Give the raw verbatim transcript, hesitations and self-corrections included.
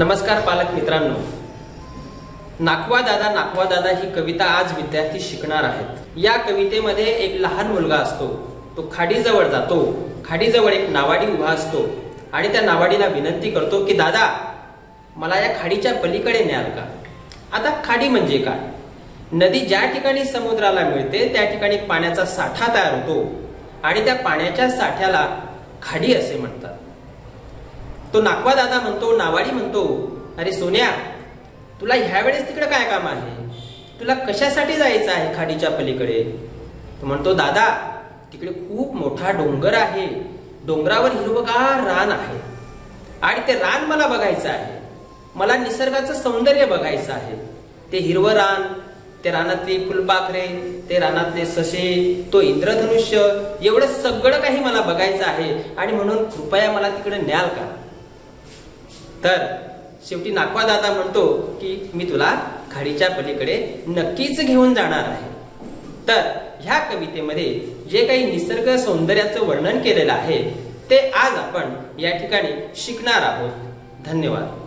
नमस्कार पालक मित्रांनो, नाखवा दादा नाखवा दादा ही कविता आज विद्यार्थी शिकणार आहेत। या कवितेमध्ये एक लहान मुलगा असतो, तो खाडीजवळ जातो। खाडीजवळ एक नावाडी उभा असतो आणि त्या नावाडीला विनंती करतो की दादा, मला या खाडीच्या पलीकडे न्याल का? आता खाडी म्हणजे काय? नदी ज्या ठिकाणी समुद्राला मिळते त्या ठिकाणी पाण्याचा साठा तयार होतो आणि त्या पाण्याच्या साठ्याला खाडी असे म्हणतात। तो नाखवा दादा म्हणतो, नावाडी म्हणतो, अरे सोन्या, तुला ह्या वेळेस तिकडे काय काम आहे? तुला कशासाठी जायचं आहे खाडीच्या पलीकडे? तो म्हणतो, दादा, तिकडे खूप मोठा डोंगर आहे, डोंगरावर हिरवगार रान आहे आणि ते रान मला बघायचं आहे। मला निसर्गाचं सौंदर्य बघायचं आहे। ते हिरवं रान, ते रानातले फुलपाखरे, ते रानातले ससे, तो इंद्रधनुष्य, एवढं सगळं काही मला बघायचं आहे आणि म्हणून कृपया मला तिकडे न्याल का? तर शेवटी नाखवा दादा म्हणतो की मी तुला खाडीच्या पलीकडे नक्कीच घेऊन जाणार आहे। तर ह्या कवितेमध्ये जे काही निसर्ग सौंदर्याचं वर्णन केलेलं आहे ते आज आपण या ठिकाणी शिकणार आहोत। धन्यवाद।